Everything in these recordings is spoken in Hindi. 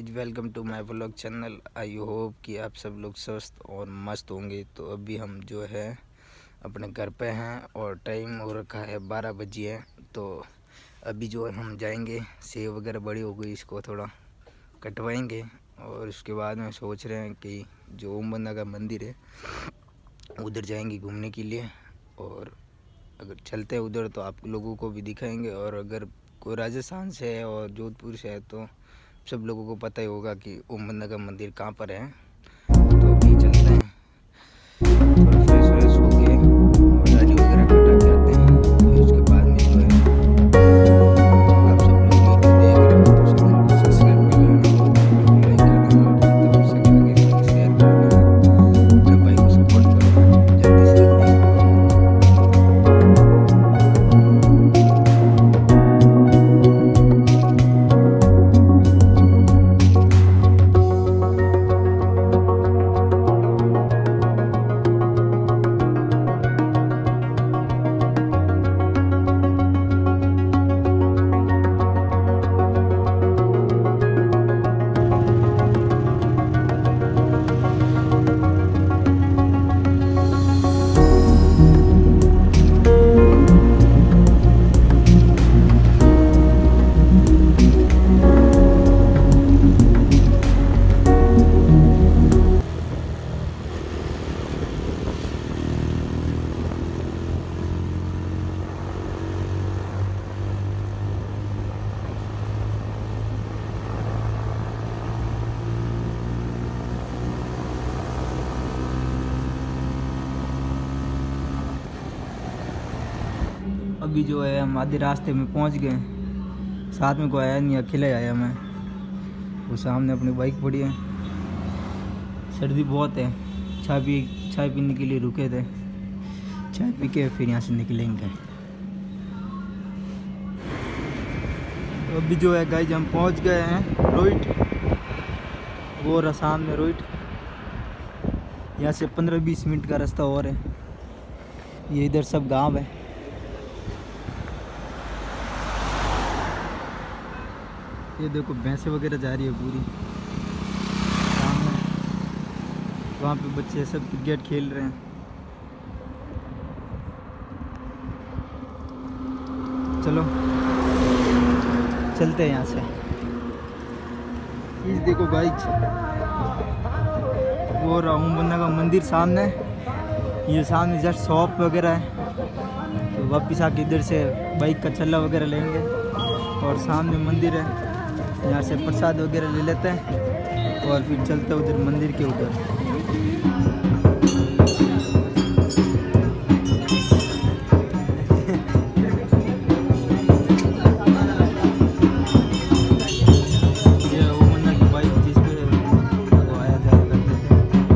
Guys, welcome to my vlog channel. I hope कि आप सब लोग स्वस्थ और मस्त होंगे। तो अभी हम जो है अपने घर पे हैं और टाइम हो रखा है 12 बजे है। तो अभी जो है हम जाएंगे, सेब वगैरह बड़ी हो गई, इसको थोड़ा कटवाएंगे और उसके बाद में सोच रहे हैं कि जो ओम बंदा का मंदिर है उधर जाएंगे घूमने के लिए। और अगर चलते हैं उधर तो आप लोगों को भी दिखाएंगे। और अगर कोई राजस्थान से है और जोधपुर से है तो सब लोगों को पता ही होगा कि ओम बंदा का मंदिर कहाँ पर है। तो अभी चलते हैं, थोड़ा फ्रेश व्रेश हो गए और गाड़ी वगैरह कटा के आते हैं। फिर उसके बाद में जो है आप सब लोग वीडियो देख रहे हो तो चैनल को सब्सक्राइब कर लेना और वीडियो को लाइक कर देना और जितना हो सके आगे तक शेयर कर देना। मेरे भाई को सपोर्ट करो जल्दी से जल्दी। अभी जो है हम आधे रास्ते में पहुंच गए। साथ में कोई आया नहीं, अकेले आया मैं। वो सामने अपनी बाइक पड़ी है। सर्दी बहुत है, चाय पीने के लिए रुके थे। चाय पी के फिर यहाँ से निकलेंगे। तो अभी जो है गाइस हम पहुंच गए हैं रोहित। वो रहा सामने रोहित। यहाँ से 15-20 मिनट का रास्ता और है। ये इधर सब गांव है। ये देखो भैंसे वगैरह जा रही है पूरी सामने। वहाँ पे बच्चे सब क्रिकेट खेल रहे हैं। चलो चलते हैं यहाँ से। ये देखो गाइस, वो रहा ओम बंदा का मंदिर सामने। ये सामने जस्ट शॉप वगैरह है। तो वापस आके इधर से बाइक का चल्ला वगैरह लेंगे और सामने मंदिर है, यहाँ से प्रसाद वगैरह ले लेते हैं और फिर चलते हैं उधर मंदिर के उधर। ये ओम बंदा की बाइक जिस पे वो आया जाया करते थे।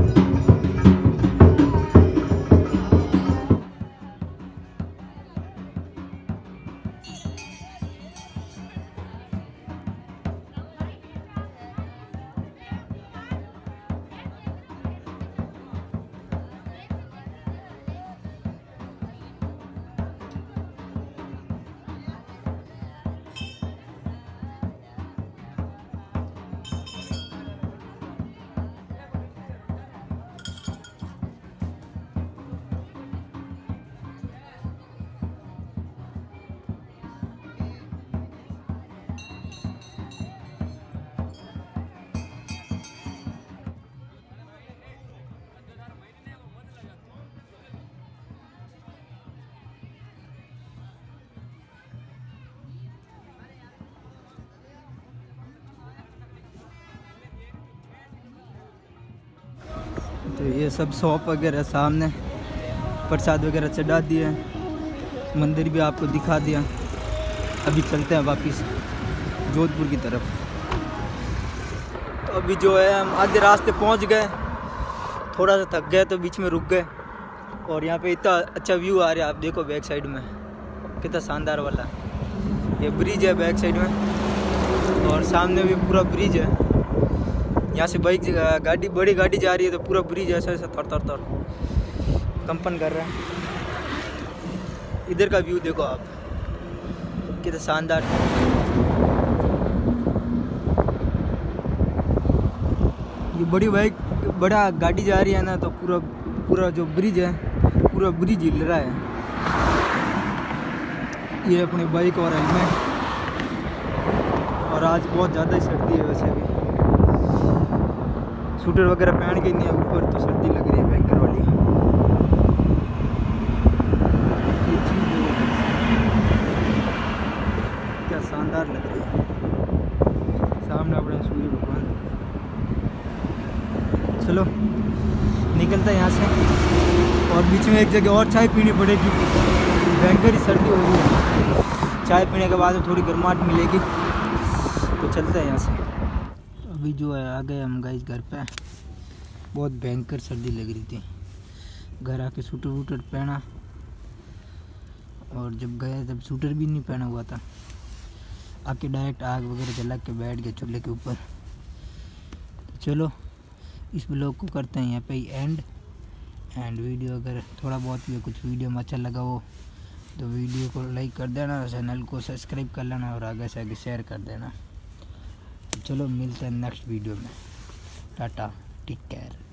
तो ये सब शॉप वगैरह सामने, प्रसाद वगैरह चढ़ा दिए, मंदिर भी आपको दिखा दिया। अभी चलते हैं वापस जोधपुर की तरफ। तो अभी जो है हम आधे रास्ते पहुंच गए। थोड़ा सा थक गए तो बीच में रुक गए। और यहाँ पे इतना अच्छा व्यू आ रहा है, आप देखो बैक साइड में कितना शानदार वाला। ये ब्रिज है बैक साइड में और सामने भी पूरा ब्रिज है। यहाँ से बाइक गाड़ी, बड़ी गाड़ी जा रही है तो पूरा ब्रिज ऐसा ऐसा थर कंपन कर रहा है। इधर का व्यू देखो आप, कितना शानदार है। ये बड़ी बाइक बड़ा गाड़ी जा रही है ना, तो पूरा पूरा जो ब्रिज है पूरा ब्रिज हिल रहा है। ये अपनी बाइक और हेलमेट, और आज बहुत ज़्यादा ही सर्दी है। वैसे भी स्वेटर वगैरह पहन के नहीं है ऊपर, तो सर्दी लग रही है भयंकर वाली। ये चीज़ क्या शानदार लग रही है। सामने अपने सूर्य भगवान। चलो निकलता है यहाँ से, और बीच में एक जगह और चाय पीनी पड़ेगी, भयंकर ही सर्दी हो रही है। चाय पीने के बाद थोड़ी गर्माहट मिलेगी, तो चलते हैं यहाँ से। अभी जो है आ गए हम गाइस घर पे। बहुत भयंकर सर्दी लग रही थी, घर आके स्वेटर वूटर पहना, और जब गए तब स्वेटर भी नहीं पहना हुआ था। आके डायरेक्ट आग वगैरह जला के बैठ गए चूल्हे के ऊपर। तो चलो इस ब्लॉग को करते हैं यहाँ पे ही एंड वीडियो अगर थोड़ा बहुत भी कुछ वीडियो में अच्छा लगा हो तो वीडियो को लाइक कर देना, चैनल को सब्सक्राइब कर लेना, और आगे से आगे शेयर कर देना। चलो मिलते हैं नेक्स्ट वीडियो में। Tata, take care.